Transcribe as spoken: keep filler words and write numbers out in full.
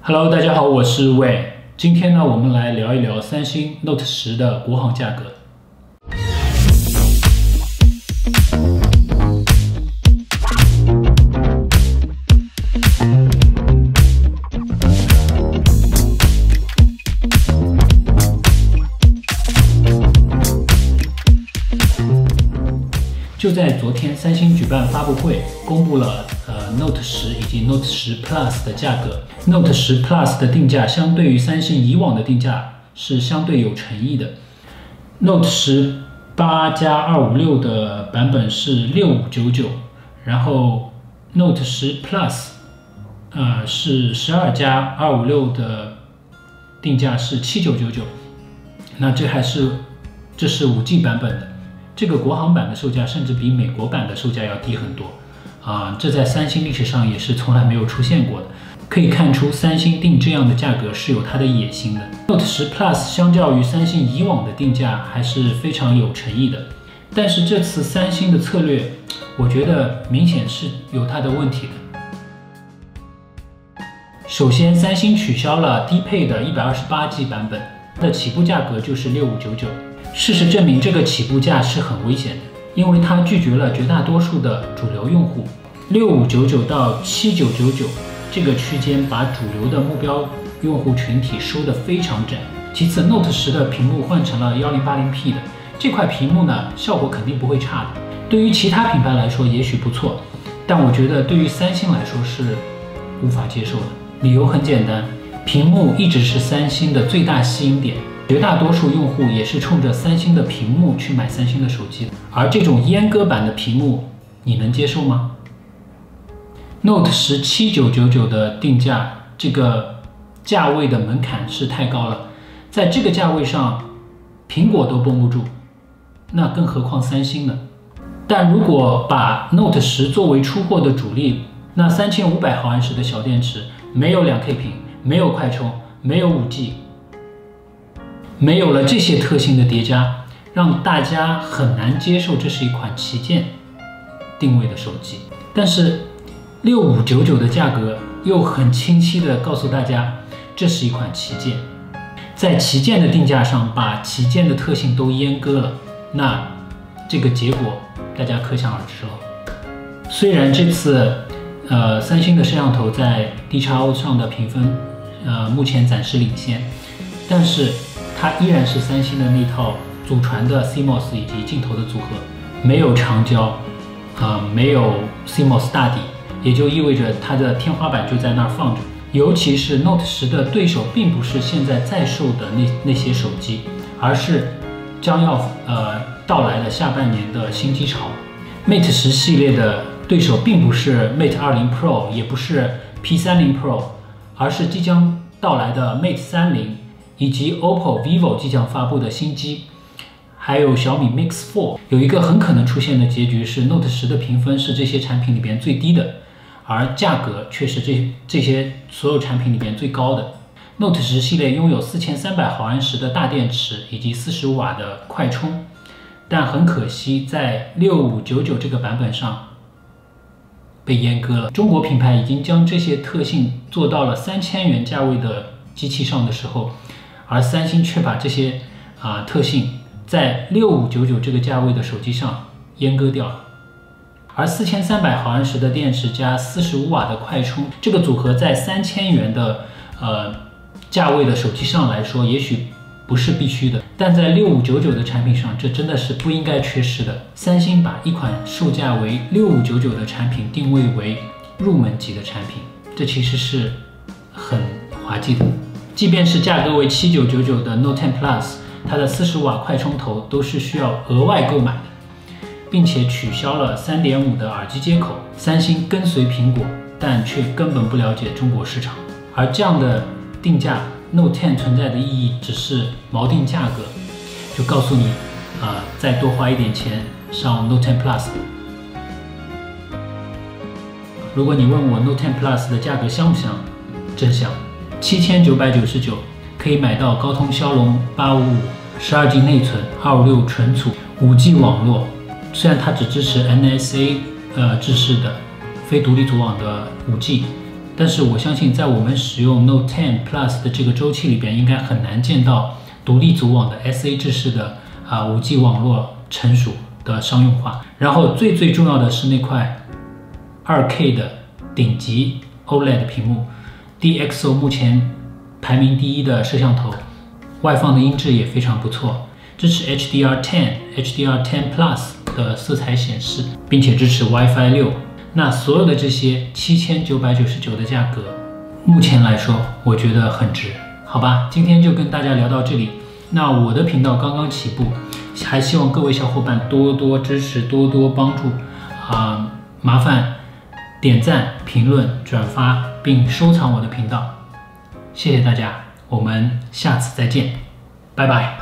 Hello， 大家好，我是魏。今天呢，我们来聊一聊三星 Note 十的国行价格。就在昨天，三星举办发布会，公布了呃 Note 十以及 Note 十 Plus 的价格。Note 十 Plus 的定价相对于三星以往的定价是相对有诚意的。Note 十八加二五六的版本是六五九九，然后 Note 十 Plus 呃是十二加二五六的定价是七九九九。那这还是这是 五 G 版本的。这个国行版的售价甚至比美国版的售价要低很多，啊，这在三星历史上也是从来没有出现过的。可以看出，三星定这样的价格是有它的野心的。Note 十 Plus 相较于三星以往的定价还是非常有诚意的，但是这次三星的策略，我觉得明显是有它的问题的。首先，三星取消了低配的 一百二十八 G 版本，它的起步价格就是六五九九。事实证明，这个起步价是很危险的，因为它拒绝了绝大多数的主流用户。六五九九到七九九九这个区间，把主流的目标用户群体收得非常窄。其次 ，Note 十的屏幕换成了 一零八零 P 的这块屏幕呢，效果肯定不会差的。对于其他品牌来说，也许不错，但我觉得对于三星来说是无法接受的。理由很简单，屏幕一直是三星的最大吸引点。绝大多数用户也是冲着三星的屏幕去买三星的手机，而这种阉割版的屏幕，你能接受吗 ？Note 十七九九九的定价，这个价位的门槛是太高了，在这个价位上，苹果都绷不住，那更何况三星呢？但如果把 Note 十作为出货的主力，那三千五百毫安时的小电池，没有 两 K 屏，没有快充，没有 五 G。没有了这些特性的叠加，让大家很难接受这是一款旗舰定位的手机。但是六五九九的价格又很清晰地告诉大家，这是一款旗舰。在旗舰的定价上，把旗舰的特性都阉割了，那这个结果大家可想而知了。虽然这次呃三星的摄像头在 D X O 上的评分呃目前暂时领先，但是它依然是三星的那套祖传的 C M O S 以及镜头的组合，没有长焦，呃，没有 C M O S 大底，也就意味着它的天花板就在那儿放着。尤其是 Note 十的对手并不是现在在售的那那些手机，而是将要呃到来的下半年的新机潮。Mate 十系列的对手并不是 Mate 二十 Pro， 也不是 P 三十 Pro， 而是即将到来的 Mate 三十。以及 O P P O、vivo 即将发布的新机，还有小米 Mix 四， 有一个很可能出现的结局是 Note 十的评分是这些产品里边最低的，而价格却是这这些所有产品里边最高的。Note 十系列拥有四千三百毫安时的大电池以及四十五瓦的快充，但很可惜在六五九九这个版本上被阉割了。中国品牌已经将这些特性做到了三千元价位的机器上的时候，而三星却把这些啊、呃、特性在六五九九这个价位的手机上阉割掉了。而四千三百毫安时的电池加四十五瓦的快充，这个组合在三千元的呃价位的手机上来说，也许不是必须的，但在六五九九的产品上，这真的是不应该缺失的。三星把一款售价为六五九九的产品定位为入门级的产品，这其实是很滑稽的。即便是价格为七九九九的 Note 十 Plus， 它的四十瓦快充头都是需要额外购买的，并且取消了 三点五 的耳机接口。三星跟随苹果，但却根本不了解中国市场。而这样的定价 ，Note 十存在的意义只是锚定价格，就告诉你，啊、呃，再多花一点钱上 Note 十 Plus。如果你问我 Note 十 Plus 的价格香不香，真香。七千九百九十九可以买到高通骁龙八五五， 十二 G 内存，二五六存储， 五 G 网络。虽然它只支持 N S A 呃制式的非独立组网的 五 G， 但是我相信在我们使用 Note 十 Plus 的这个周期里边，应该很难见到独立组网的 S A 制式的啊 五 G 网络成熟的商用化。然后最最重要的是那块 二 K 的顶级 O L E D 屏幕 ，D X O 目前排名第一的摄像头，外放的音质也非常不错，支持 H D R 十、H D R 十 Plus 的色彩显示，并且支持 WiFi 六。那所有的这些七千九百九十九的价格，目前来说我觉得很值，好吧？今天就跟大家聊到这里。那我的频道刚刚起步，还希望各位小伙伴多多支持，多多帮助啊、呃！麻烦点赞、评论、转发并收藏我的频道，谢谢大家，我们下次再见，拜拜。